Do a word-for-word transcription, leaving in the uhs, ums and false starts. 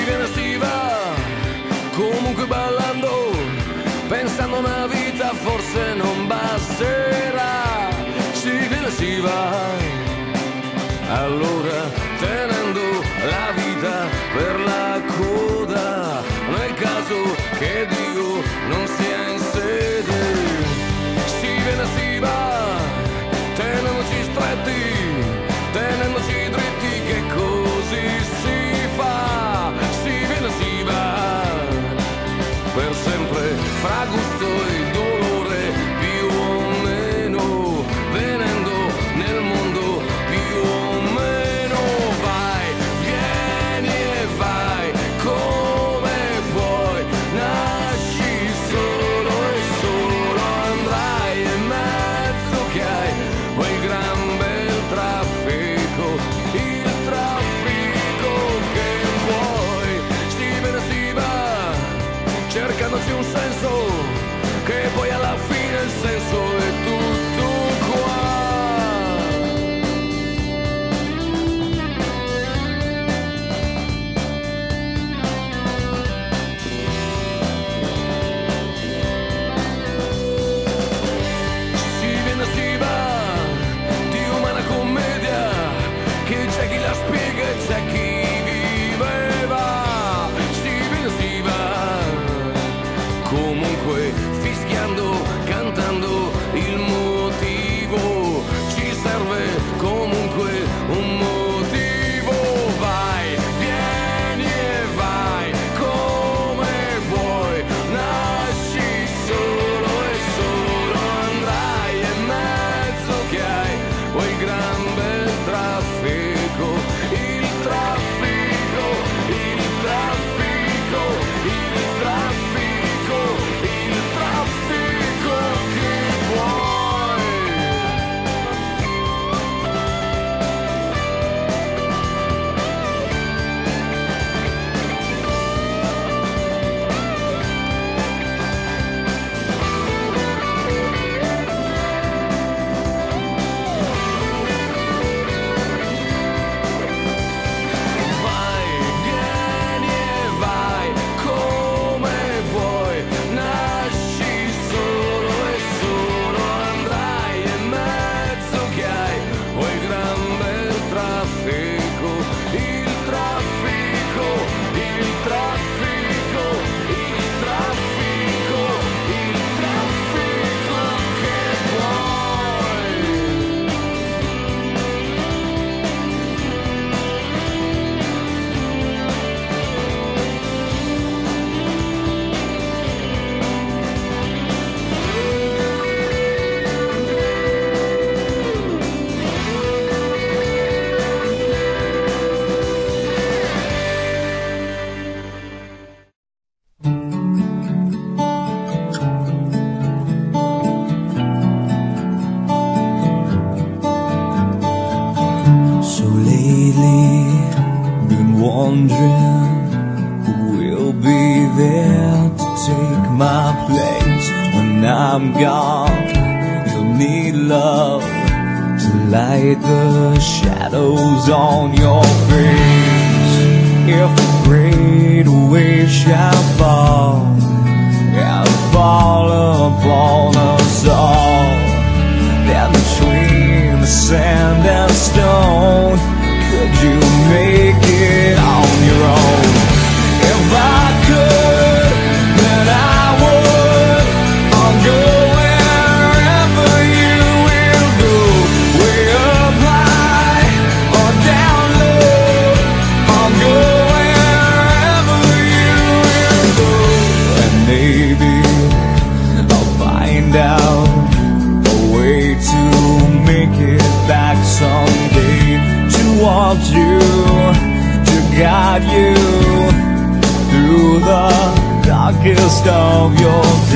viene e si va, comunque ballando, pensando una vita forse non basterà. Si viene e si va, allora tenendo la vita per la coda, nel caso che Dio non sia in sede. Si viene e si va, tenendoci stretti, tenendoci dritti, che così si fa. Si viene e si va, per sempre fra gusto e dolore, più o meno, venendo nel mondo più o meno. Vai, vieni e vai come puoi, nasci solo e solo andrai, e mezzo che hai quel gran bel traffico, il traffico che vuoi. Si viene e si va, cercandoci un senso, che poi alla fine il senso è tutto qua. Si viene e si va, di umana commedia, che c'è chi la spiega e c'è chi viveva. Si viene e si va, comunque fischiando, cantando il motivo, ci serve comunque un motivo. Vai, vieni e vai come vuoi, nasci solo e solo andrai, e mezzo che hai quel gran bel traffico, il traffico, il traffico, il traffico, il traffico che vuoi. Vai, vieni e vai come vuoi, nasci solo e solo andrai, e mezzo che hai quel gran bel traffico, il traffico, il traffico, il traffico, il traffico che vuoi. So lately, been wondering who will be there to take my place when I'm gone. You'll need love to light the shadows on your face. If a great wave shall fall, and fall upon us all, then between the sand and stone, could you make it on your own? If I could, then I would. I'll go wherever you will go, way up high or down low. I'll go wherever you will go, and maybe I'll find out a way to make it back someday, to want you, to guide you through the darkest of your